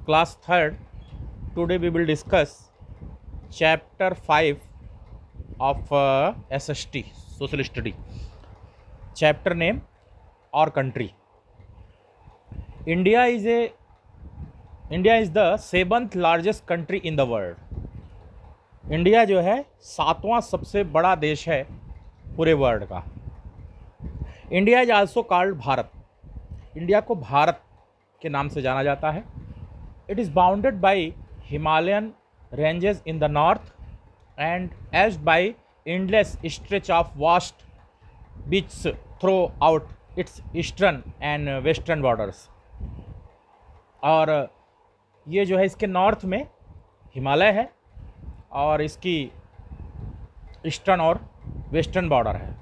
Class 3rd. Today we will discuss chapter 5 of SST, Social Study. Chapter name or country. India is the 7th largest country in the world. India जो है 7वां सबसे बड़ा देश है पूरे world का. India is also called Bharat. India को भारत के नाम से जाना जाता है. It is bounded by Himalayan ranges in the north and edged by endless stretch of vast beach throughout its eastern and western borders. और ये जो है इसके नॉर्थ में हिमालय है और इसकी ईस्टर्न और वेस्टर्न बॉर्डर है.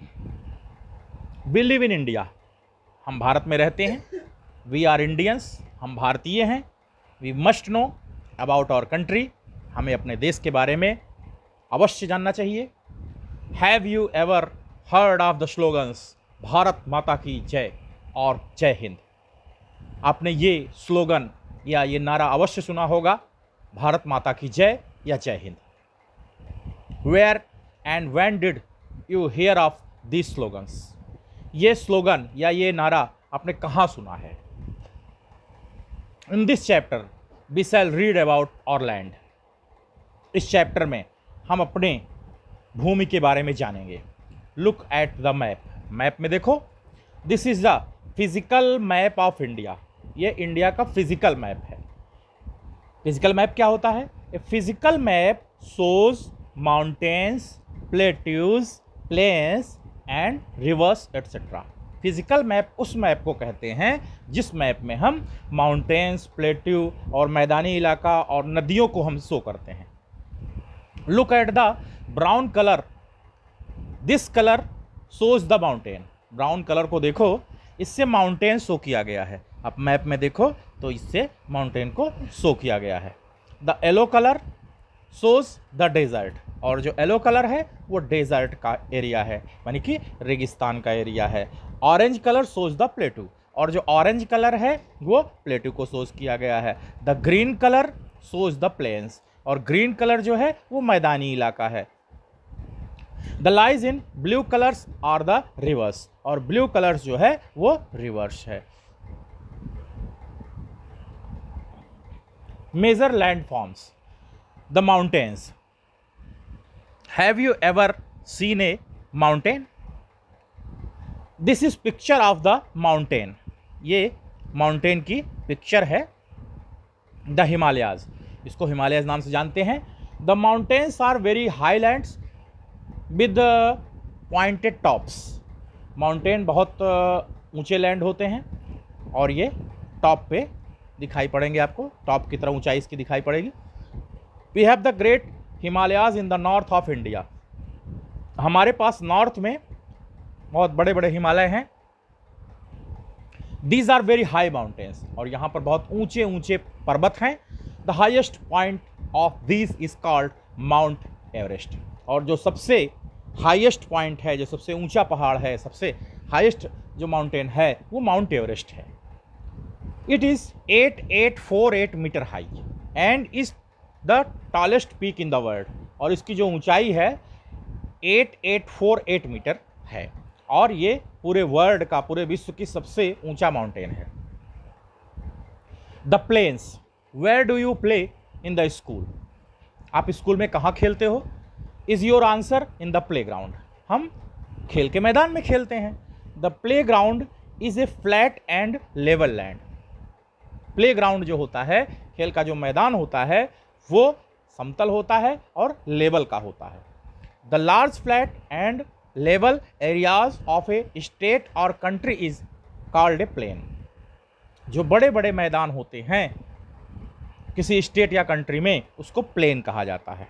We live in India. हम भारत में रहते हैं. We are Indians. हम भारतीय हैं. We must know about our country. हमें अपने देश के बारे में अवश्य जानना चाहिए. Have you ever heard of the slogans Bharat माता की जय और जय हिंद. आपने ये स्लोगन या ये नारा अवश्य सुना होगा, भारत माता की जय या जय Hind. Where and when did you hear of this slogans. ये स्लोगन या ये नारा आपने कहाँ सुना है. In this chapter we shall read about our land. इस चैप्टर में हम अपने भूमि के बारे में जानेंगे. Look at the map. Map में देखो. This is the physical map of India. ये इंडिया का फिजिकल मैप है. फिजिकल मैप क्या होता है. A physical map shows mountains, plateaus, plains and rivers etcetera. Physical map उस मैप को कहते हैं जिस मैप में हम माउंटेन्स, प्लेट्यू और मैदानी इलाका और नदियों को हम शो करते हैं. Look at the brown colour. This colour shows the mountain. Brown colour को देखो, इससे माउंटेन शो किया गया है. आप मैप में देखो तो इससे माउंटेन को शो किया गया है. The yellow colour shows the desert. और जो येलो कलर है वो डेजर्ट का एरिया है, यानी कि रेगिस्तान का एरिया है. Orange colour shows the plateau. और जो ऑरेंज कलर है वो प्लेटू को शोज किया गया है. The green colour shows the plains. और ग्रीन कलर जो है वो मैदानी इलाका है. The lines in blue colours are the rivers. और ब्लू कलर्स जो है वो रिवर्स है. Major land forms. The mountains. Have you ever seen a mountain. This is picture of the mountain. ये माउंटेन की पिक्चर है. The Himalayas. इसको Himalayas नाम से जानते हैं. The mountains are very high lands with pointed tops. Mountain बहुत ऊंचे लैंड होते हैं और ये टॉप पे दिखाई पड़ेंगे. आपको टॉप की तरह ऊंचाई इसकी दिखाई पड़ेगी. We have the great Himalayas in the north of India. हमारे पास नॉर्थ में बहुत बड़े बड़े हिमालय हैं. These are very high mountains. और यहाँ पर बहुत ऊंचे ऊंचे पर्वत हैं. The highest point of these is called Mount Everest. और जो सबसे हाईएस्ट पॉइंट है, जो सबसे ऊंचा पहाड़ है, सबसे हाईएस्ट जो माउंटेन है वो माउंट एवरेस्ट है. It is 8848 metre high and is the tallest peak in the world. और इसकी जो ऊंचाई है 8848 मीटर है. और ये पूरे वर्ल्ड का, पूरे विश्व की सबसे ऊंचा माउंटेन है. The plains. Where do you play in the school. आप स्कूल में कहाँ खेलते हो. Is your answer in the playground. हम खेल के मैदान में खेलते हैं. The playground is a flat and level land. Playground जो होता है, खेल का जो मैदान होता है वो समतल होता है और लेवल का होता है. The large flat and level areas of a state और country is called a plain. जो बड़े बड़े मैदान होते हैं किसी स्टेट या कंट्री में उसको प्लेन कहा जाता है.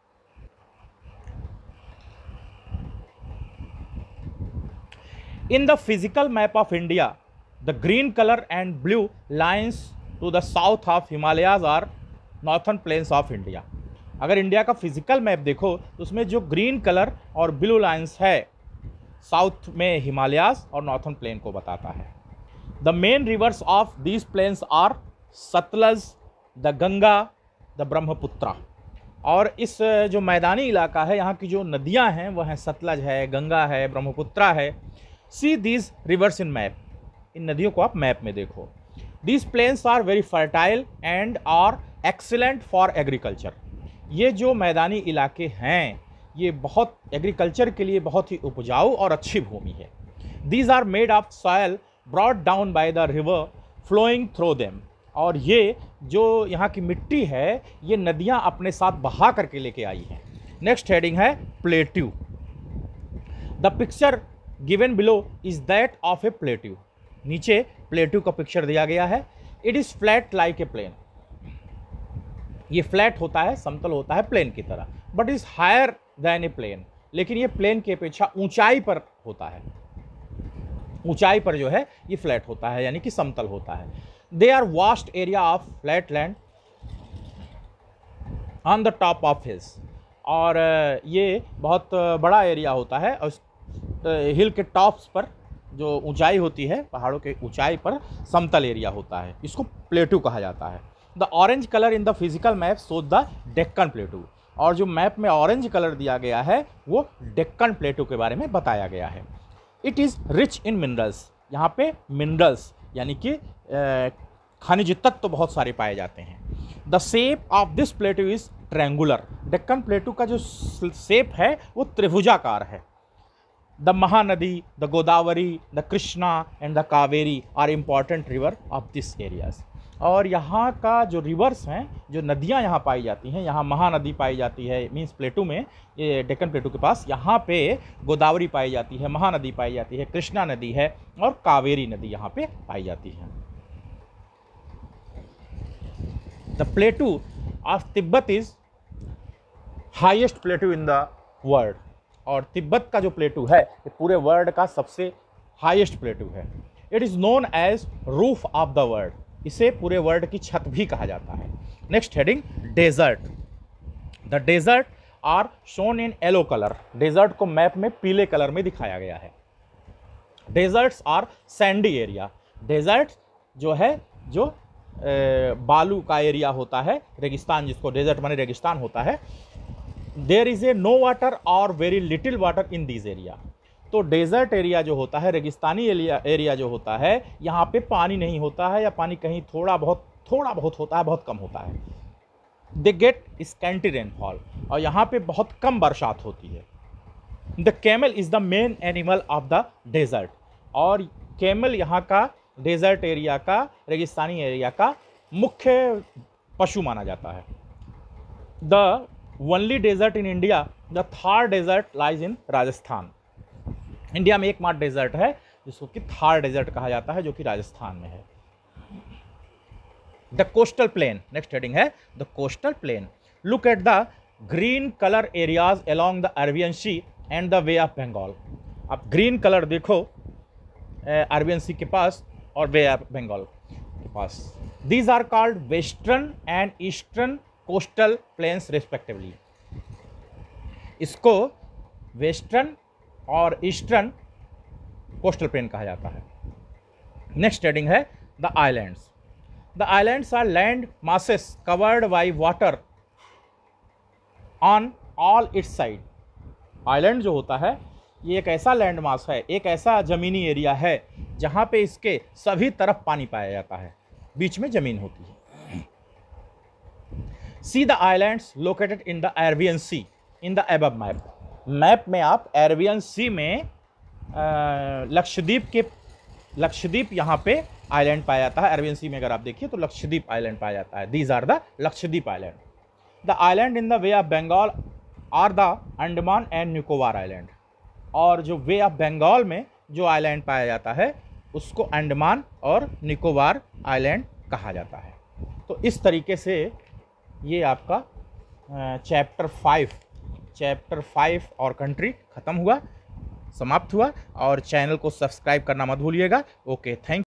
In the physical map of India the green colour and blue lines to the south of Himalayas are northern plains of India. अगर इंडिया का फिजिकल मैप देखो तो उसमें जो ग्रीन कलर और ब्लू लाइन्स है साउथ में हिमालयाज और नॉर्थन प्लेन को बताता है. The main rivers of these plains are Sutlej the Ganga, the Brahmaputra. और इस जो मैदानी इलाका है, यहाँ की जो नदियाँ हैं वह हैं सतलज है, गंगा है, ब्रह्मपुत्रा है। See these rivers in map, इन नदियों को आप मैप में देखो। These plains are very fertile and are excellent for agriculture. ये जो मैदानी इलाके हैं ये बहुत एग्रीकल्चर के लिए बहुत ही उपजाऊ और अच्छी भूमि है। These are made of soil brought down by the river flowing through them. और ये जो यहाँ की मिट्टी है ये नदियाँ अपने साथ बहा करके लेके आई हैं। नेक्स्ट हेडिंग है plateau. The picture given below is that of a plateau. नीचे प्लेट्यू का पिक्चर दिया गया है। It is flat like a plain. ये फ्लैट होता है, समतल होता है प्लेन की तरह, but is higher than a plain. लेकिन ये प्लेन की अपेक्षा ऊंचाई पर होता है, ऊंचाई पर जो है ये फ्लैट होता है, यानी कि समतल होता है। They are vast area of flat land on the top of hills. और ये बहुत बड़ा एरिया होता है और हिल के टॉप्स पर जो ऊंचाई होती है, पहाड़ों के ऊंचाई पर समतल एरिया होता है, इसको प्लेट्यू कहा जाता है। The orange colour in the physical map shows the Deccan plateau. और जो मैप में ऑरेंज कलर दिया गया है वो डेक्कन प्लेट्यू के बारे में बताया गया है। It is rich in minerals. यहाँ पे मिनरल्स यानी कि खनिज तत्व तो बहुत सारे पाए जाते हैं। The shape of this plateau is triangular. Deccan plateau का जो शेप है वो त्रिभुजाकार है। The Mahanadi, the Godavari, the Krishna and the Kaveri are important river of this areas. और यहाँ का जो रिवर्स हैं, जो नदियाँ यहाँ पाई जाती हैं, यहाँ महानदी पाई जाती है, मीन्स प्लेटू में, ये डेक्कन प्लेटू के पास यहाँ पे गोदावरी पाई जाती है, महानदी पाई जाती है, कृष्णा नदी है और कावेरी नदी यहाँ पे पाई जाती है। The plateau of Tibet is highest plateau in the world. और तिब्बत का जो प्लेटू है ये पूरे वर्ल्ड का सबसे हाईएस्ट प्लेटू है। It is known as roof of the world. इसे पूरे वर्ल्ड की छत भी कहा जाता है। Next heading desert. The desert are shown in yellow colour. Desert को मैप में पीले कलर में दिखाया गया है। Deserts are sandy area. Desert जो है जो बालू का एरिया होता है, रेगिस्तान, जिसको डेजर्ट माने रेगिस्तान होता है। There is a no water और very little water in this area. तो डेजर्ट एरिया जो होता है, रेगिस्तानी एरिया जो होता है, यहाँ पे पानी नहीं होता है या पानी कहीं थोड़ा बहुत होता है, बहुत कम होता है। They get scanty rainfall. और यहाँ पे बहुत कम बरसात होती है। The camel is the main animal of the desert. और कैमल यहाँ का डेजर्ट एरिया का, रेगिस्तानी एरिया का मुख्य पशु माना जाता है। The only desert in India, the Thar desert lies in Rajasthan. India में एकमात्र डेजर्ट है जिसको कि थार डेजर्ट कहा जाता है, जो कि राजस्थान में है। The coastal plain. Next heading है the coastal plain. Look at the green colour areas along the Arabian sea and the bay of Bengal. आप ग्रीन कलर देखो अरेबियन सी के पास और वे ऑफ बंगाल के पास। These are called western and eastern coastal plains respectively. इसको western और eastern coastal plain कहा जाता है। नेक्स्ट हेडिंग है the islands. The islands are land masses covered by water on all its side. Island जो होता है ये एक ऐसा लैंड मास है, एक ऐसा ज़मीनी एरिया है जहाँ पे इसके सभी तरफ पानी पाया जाता है, बीच में ज़मीन होती है। See the islands located in the Arabian sea in the above map. Map में आप अरेबियन सी में लक्षद्वीप यहाँ पे आइलैंड पाया जाता है। अरेबियन सी में अगर आप देखिए तो लक्षद्वीप आइलैंड पाया जाता है। These are the Lakshadweep island. The island in the bay of Bengal are the Andaman and Nicobar island. और जो वे ऑफ बंगाल में जो आइलैंड पाया जाता है उसको अंडमान और निकोबार आइलैंड कहा जाता है। तो इस तरीके से ये आपका चैप्टर 5 और कंट्री ख़त्म हुआ, समाप्त हुआ। और चैनल को सब्सक्राइब करना मत भूलिएगा। Okay, thank